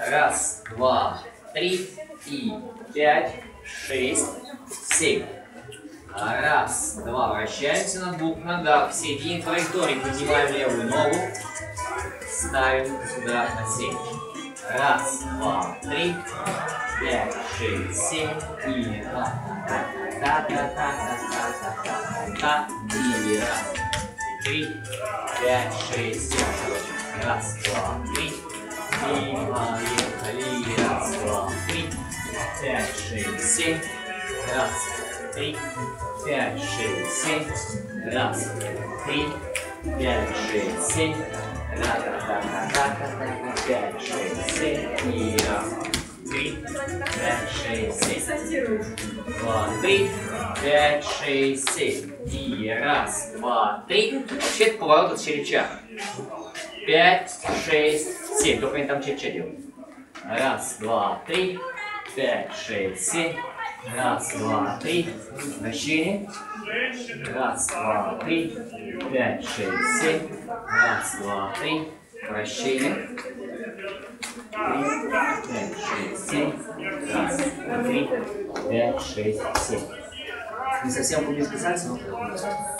Раз, два, три и 5, 6, 7. Раз, два. Вращаемся на двух ногах. В середине траектории поднимаем левую ногу. Ставим сюда на 7. Раз, два, три, 5, 6, 7. И та-та-та-та-та-та-та-та-та. И раз, 3, 5, 6, 7. Раз, два, три. И поехали. Раз, два, три, 5, 6, 7. Раз, 3, 5, 6, 7. Раз, 3, 5, 6, 7. Раз, 5, 6, 7. И раз, 3, 5, 6, 7. 2, 3, 5, 6, 7. И раз, два, три. Вообще это поворот от черепча. 5, 6, 7. Только они там черепча делают. Раз, два, три, 5, 6, 7. Раз, два, три. Вращение. Раз, два, три. 5, 6, 7. Раз, два, три. Вращение. 3, 5, 6, 7. Раз, два, три. 5, 6, 7. Не совсем кубический сальс, но